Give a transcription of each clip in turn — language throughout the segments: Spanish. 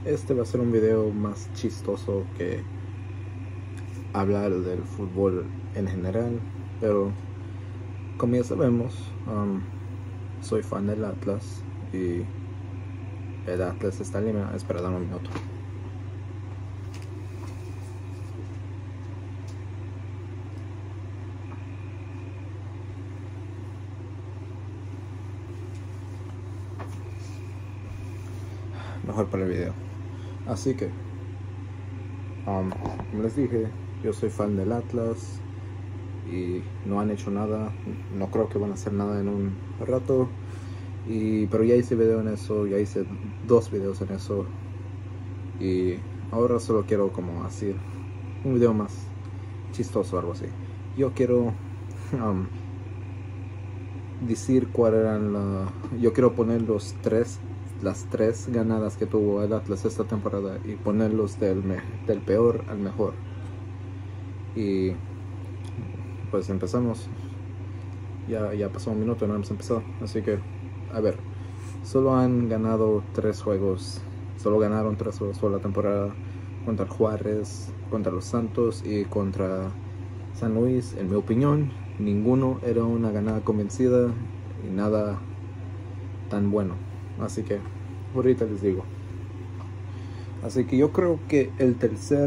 Este va a ser un video más chistoso que hablar del fútbol en general, pero como ya sabemos, soy fan del Atlas y el Atlas está eliminado. Espera, dame un minuto. Mejor para el video. Así que, como les dije, yo soy fan del Atlas y no han hecho nada. No creo que van a hacer nada en un rato. Pero ya hice video en eso, ya hice 2 videos en eso. Y ahora solo quiero como hacer un video más chistoso o algo así. Yo quiero decir cuál eran yo quiero poner las tres ganadas que tuvo el Atlas esta temporada y ponerlos del peor al mejor. Y pues empezamos. Ya pasó un minuto y no hemos empezado, así que a ver, solo han ganado 3 juegos, solo ganaron 3 juegos toda la temporada, contra Juárez, contra los Santos y contra San Luis. En mi opinión, ninguno era una ganada convencida y nada tan bueno, así que ahorita les digo. Así que yo creo que el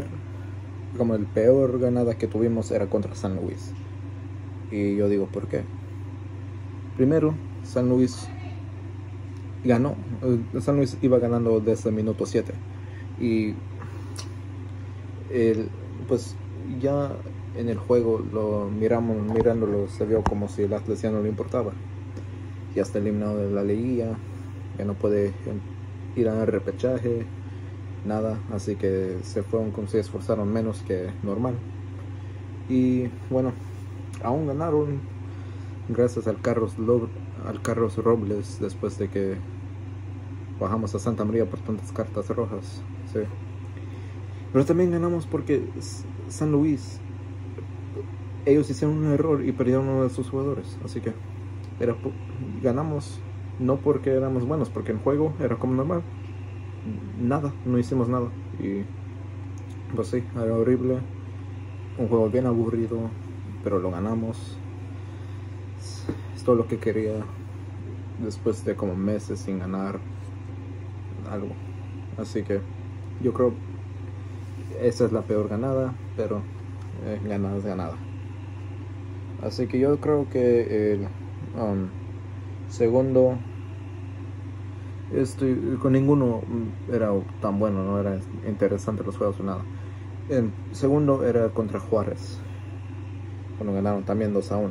peor ganada que tuvimos era contra San Luis, y yo digo por qué. Primero, San Luis ganó. San Luis iba ganando desde el minuto 7 y pues ya en el juego mirándolo se vio como si el Atlas ya no le importaba. Ya está eliminado de la liguilla, ya no puede ir al repechaje, nada, así que se esforzaron menos que normal. Y bueno, aún ganaron gracias al Carlos Robles, después de que bajamos a Santa María por tantas cartas rojas, sí. Pero también ganamos porque San Luis, ellos hicieron un error y perdieron uno de sus jugadores, así que ganamos no porque éramos buenos, porque el juego era como normal, no hicimos nada y pues sí, era horrible, un juego bien aburrido, pero lo ganamos. Es todo lo que quería después de como meses sin ganar algo, así que yo creo esa es la peor ganada, pero ganada es ganada. Así que yo creo que el segundo, con ninguno era tan bueno, no era interesante los juegos o nada. El segundo era contra Juárez, cuando ganaron también 2-1.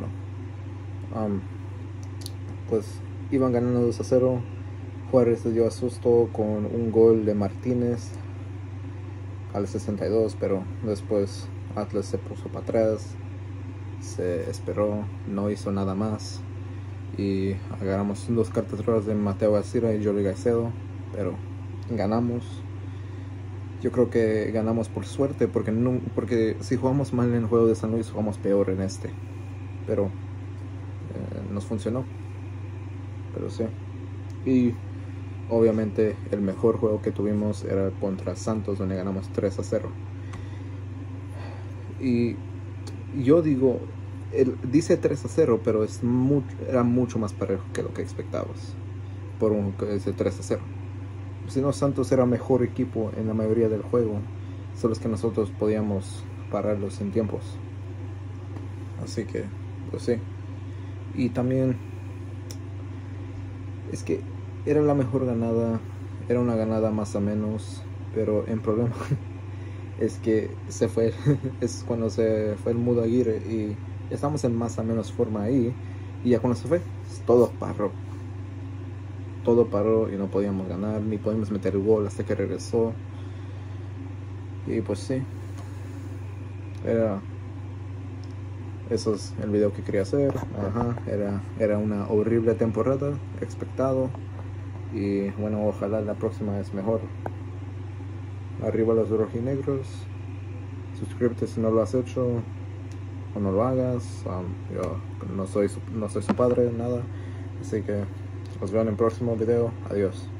Pues iban ganando 2-0. Juárez se dio a susto con un gol de Martínez al 62, pero después Atlas se puso para atrás, se esperó, no hizo nada más y agarramos 2 cartas rojas de Mateo García y Joely Caicedo, pero ganamos. Yo creo que ganamos por suerte, porque si jugamos mal en el juego de San Luis, jugamos peor en este, pero nos funcionó. Pero sí, y obviamente el mejor juego que tuvimos era contra Santos, donde ganamos 3-0. Y yo digo, dice 3-0, pero era mucho más parejo que lo que expectabas por ese 3-0. Si no, Santos era mejor equipo en la mayoría del juego, solo es que nosotros podíamos pararlos en tiempos. Así que, pues sí. Y también es que era la mejor ganada, era una ganada más o menos, pero el problema es que es cuando se fue el Mudo Aguirre y estamos en más o menos forma ahí, y ya cuando se fue, todo paró y no podíamos ganar, ni podíamos meter el gol hasta que regresó. Y pues sí, eso es el video que quería hacer. Era una horrible temporada, expectado. Y bueno, ojalá la próxima es mejor. Arriba los rojinegros. Suscríbete si no lo has hecho, o no lo hagas. Yo no soy su padre, nada. Así que nos veo en el próximo video. Adiós.